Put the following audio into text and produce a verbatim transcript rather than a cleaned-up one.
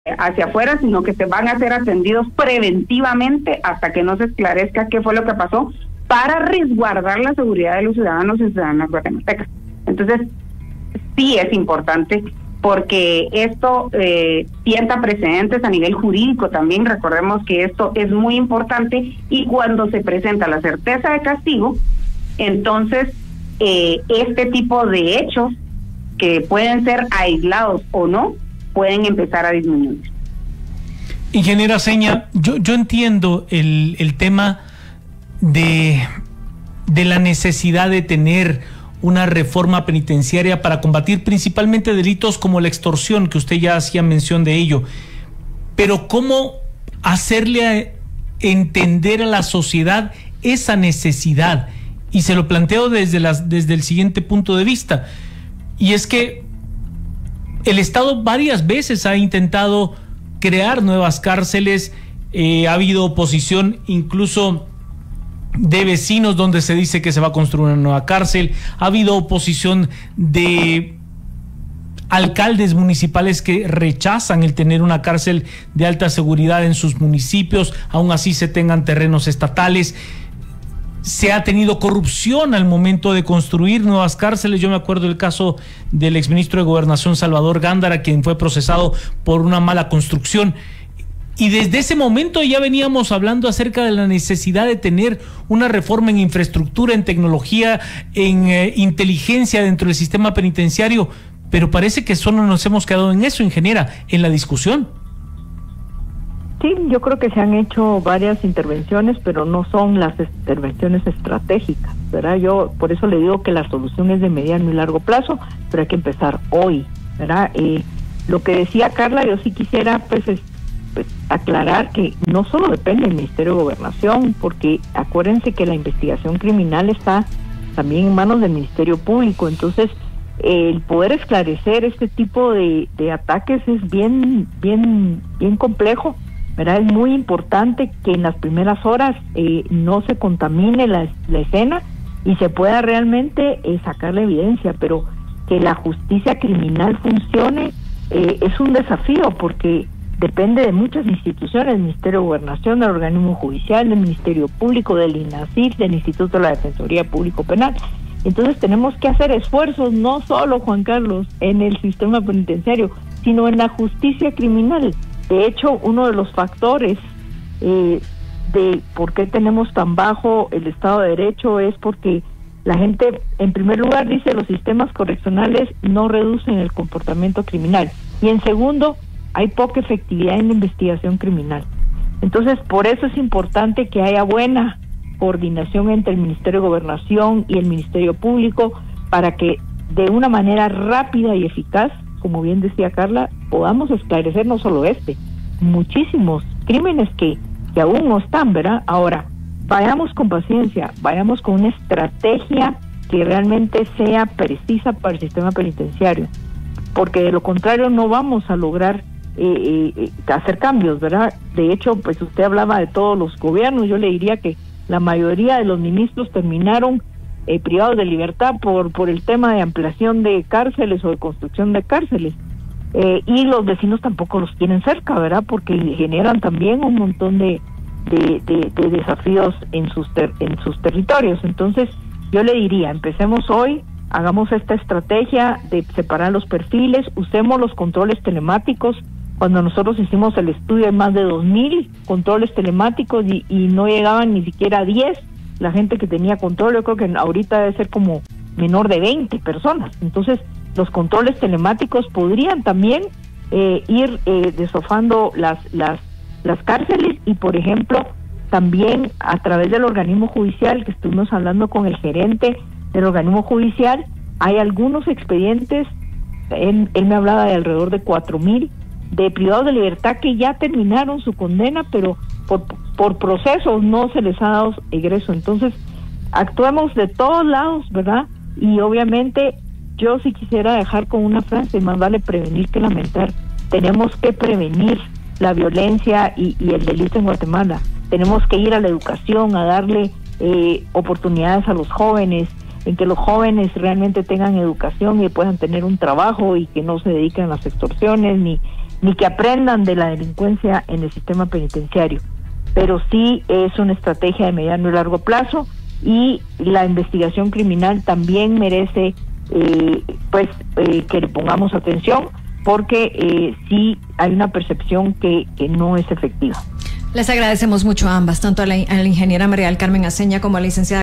hacia afuera, sino que se van a ser atendidos preventivamente hasta que no se esclarezca qué fue lo que pasó, para resguardar la seguridad de los ciudadanos y ciudadanas guatemaltecas. Entonces, sí es importante, porque esto eh, sienta precedentes a nivel jurídico también. Recordemos que esto es muy importante, y cuando se presenta la certeza de castigo, entonces eh, este tipo de hechos, que pueden ser aislados o no, pueden empezar a disminuir. Ingeniera Seña, yo, yo entiendo el, el tema de, de la necesidad de tener una reforma penitenciaria para combatir principalmente delitos como la extorsión, que usted ya hacía mención de ello, pero ¿cómo hacerle a entender a la sociedad esa necesidad? Y se lo planteo desde, las, desde el siguiente punto de vista, y es que el Estado varias veces ha intentado crear nuevas cárceles, eh, ha habido oposición incluso de vecinos donde se dice que se va a construir una nueva cárcel, ha habido oposición de alcaldes municipales que rechazan el tener una cárcel de alta seguridad en sus municipios, aún así se tengan terrenos estatales. Se ha tenido corrupción al momento de construir nuevas cárceles. Yo me acuerdo del caso del exministro de Gobernación Salvador Gándara, quien fue procesado por una mala construcción. Y desde ese momento ya veníamos hablando acerca de la necesidad de tener una reforma en infraestructura, en tecnología, en eh, inteligencia dentro del sistema penitenciario, pero parece que solo nos hemos quedado en eso, ingeniera, en la discusión. Sí, yo creo que se han hecho varias intervenciones, pero no son las intervenciones estratégicas, ¿verdad? Yo por eso le digo que la solución es de mediano y largo plazo, pero hay que empezar hoy, ¿verdad? Eh, lo que decía Carla, yo sí quisiera pues, es, pues aclarar que no solo depende del Ministerio de Gobernación, porque acuérdense que la investigación criminal está también en manos del Ministerio Público. Entonces eh, el poder esclarecer este tipo de, de ataques es bien, bien, bien complejo, ¿verdad? Es muy importante que en las primeras horas eh, no se contamine la, la escena y se pueda realmente eh, sacar la evidencia, pero que la justicia criminal funcione eh, es un desafío, porque depende de muchas instituciones: el Ministerio de Gobernación, del organismo judicial, del Ministerio Público, del INACIF, del Instituto de la Defensoría Público Penal. Entonces tenemos que hacer esfuerzos, no solo, Juan Carlos, en el sistema penitenciario, sino en la justicia criminal. De hecho, uno de los factores eh, de por qué tenemos tan bajo el Estado de Derecho es porque la gente, en primer lugar, dice los sistemas correccionales no reducen el comportamiento criminal, y en segundo, hay poca efectividad en la investigación criminal. Entonces, por eso es importante que haya buena coordinación entre el Ministerio de Gobernación y el Ministerio Público, para que de una manera rápida y eficaz, como bien decía Carla, podamos esclarecer no solo este, muchísimos crímenes que, que aún no están, ¿verdad? Ahora, vayamos con paciencia, vayamos con una estrategia que realmente sea precisa para el sistema penitenciario, porque de lo contrario no vamos a lograr eh, eh, hacer cambios, ¿verdad? De hecho, pues usted hablaba de todos los gobiernos, yo le diría que la mayoría de los ministros terminaron Eh, privados de libertad por por el tema de ampliación de cárceles o de construcción de cárceles, eh, y los vecinos tampoco los quieren cerca, ¿verdad? Porque generan también un montón de de, de, de desafíos en sus ter, en sus territorios. Entonces yo le diría, empecemos hoy, hagamos esta estrategia de separar los perfiles, usemos los controles telemáticos. Cuando nosotros hicimos el estudio hay más de dos mil controles telemáticos y, y no llegaban ni siquiera a diez la gente que tenía control. Yo creo que ahorita debe ser como menor de veinte personas. Entonces, los controles telemáticos podrían también eh, ir eh, desofando las, las, las cárceles, y, por ejemplo, también a través del organismo judicial, que estuvimos hablando con el gerente del organismo judicial, hay algunos expedientes, él, él me hablaba de alrededor de cuatro mil de privados de libertad que ya terminaron su condena, pero por, por procesos no se les ha dado egreso. Entonces, actuemos de todos lados, ¿verdad? Y obviamente yo sí quisiera dejar con una frase: más vale prevenir que lamentar. Tenemos que prevenir la violencia y, y el delito en Guatemala. Tenemos que ir a la educación, a darle eh, oportunidades a los jóvenes, en que los jóvenes realmente tengan educación y puedan tener un trabajo y que no se dediquen a las extorsiones ni ni que aprendan de la delincuencia en el sistema penitenciario, pero sí es una estrategia de mediano y largo plazo, y la investigación criminal también merece eh, pues eh, que le pongamos atención, porque eh, sí hay una percepción que, que no es efectiva. Les agradecemos mucho a ambas, tanto a la, a la ingeniera María del Carmen Aceña como a la licenciada